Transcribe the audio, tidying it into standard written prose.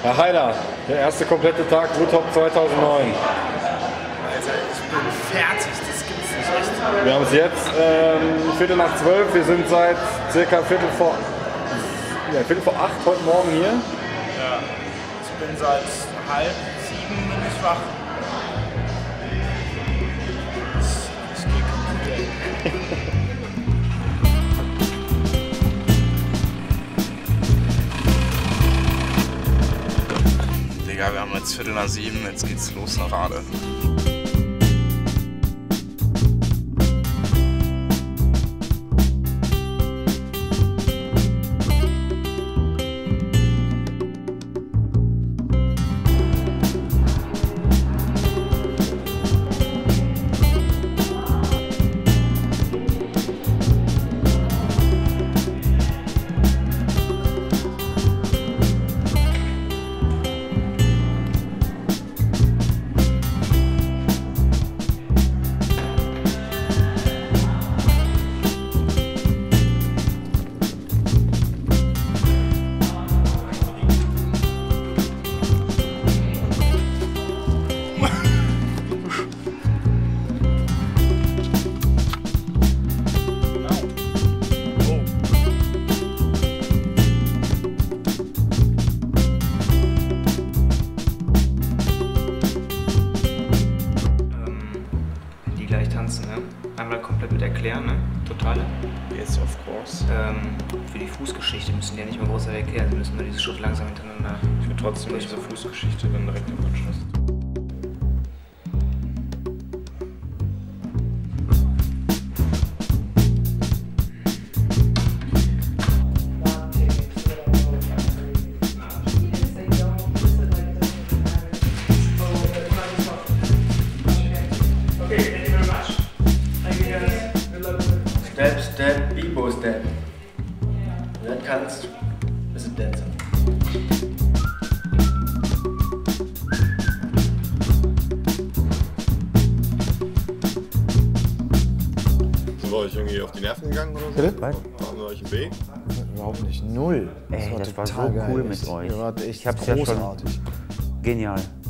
Herr Heider, der erste komplette Tag Blutop 2009. Alter, ich bin fertig, das gibt's nicht echt. Wir haben es jetzt 11:45, wir sind seit circa Viertel vor 8 heute Morgen hier. Ja, ich bin seit 6:30 bin ich wach. Ich gehe kaputt, ey. Digga, wir haben jetzt 6:45, jetzt geht's los nach Rade. Gleich tanzen, ne? Einmal komplett mit erklären, ne? Totale. Yes, of course. Für die Fußgeschichte müssen die ja nicht mehr groß erklären, sie müssen nur dieses Schritt langsam hintereinander. Ich will trotzdem diese Fußgeschichte dann direkt im Anschluss. Step, step, Bebo step. Wenn du das kannst, bist du Dancer. Sind wir euch irgendwie auf die Nerven gegangen oder so? Bitte? Waren wir euch im B? Überhaupt nicht. Null. Ey, das war so total geil. cool mit euch. Ihr wart echt Ich hab's ja schon großartig. genial.